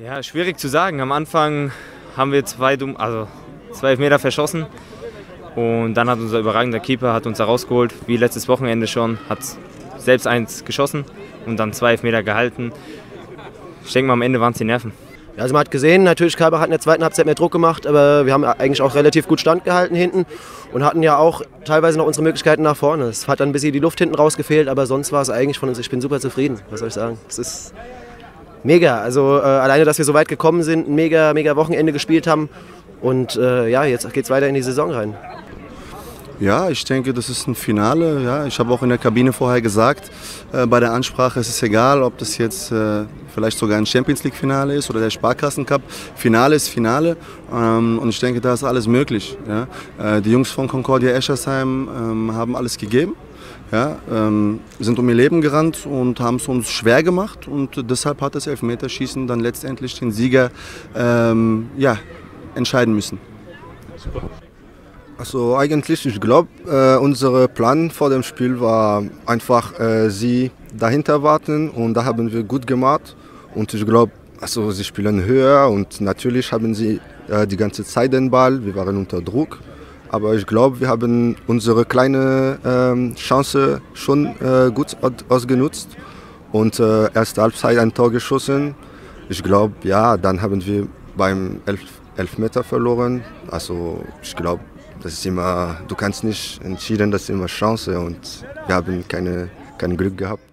Ja, schwierig zu sagen. Am Anfang haben wir zwei Elfmeter verschossen und dann hat unser überragender Keeper uns da rausgeholt, wie letztes Wochenende schon, hat selbst eins geschossen und dann 2 Elfmeter gehalten. Ich denke mal, am Ende waren es die Nerven. Ja, also man hat gesehen, natürlich Kalbach hat in der zweiten Halbzeit mehr Druck gemacht, aber wir haben eigentlich auch relativ gut standgehalten hinten und hatten ja auch teilweise noch unsere Möglichkeiten nach vorne. Es hat dann ein bisschen die Luft hinten rausgefehlt, aber sonst war es eigentlich von uns, ich bin super zufrieden, was soll ich sagen. Es ist mega, also alleine, dass wir so weit gekommen sind, ein mega Wochenende gespielt haben und ja, jetzt geht es weiter in die Saison rein. Ja, ich denke, das ist ein Finale. Ja. Ich habe auch in der Kabine vorher gesagt, bei der Ansprache ist es egal, ob das jetzt vielleicht sogar ein Champions-League-Finale ist oder der Sparkassen-Cup. Finale ist Finale und ich denke, da ist alles möglich. Ja. Die Jungs von Concordia Eschersheim haben alles gegeben. Ja, sind um ihr Leben gerannt und haben es uns schwer gemacht und deshalb hat das Elfmeterschießen dann letztendlich den Sieger ja, entscheiden müssen. Super. Also eigentlich, ich glaube, unser Plan vor dem Spiel war einfach, sie dahinter warten und da haben wir gut gemacht und ich glaube, also sie spielen höher und natürlich haben sie die ganze Zeit den Ball, wir waren unter Druck, aber ich glaube, wir haben unsere kleine Chance schon gut ausgenutzt und erste Halbzeit ein Tor geschossen. Ich glaube, ja, dann haben wir beim Elfmeter verloren, also ich glaube, das ist immer, du kannst nicht entschieden, das ist immer Chance und wir haben kein Glück gehabt.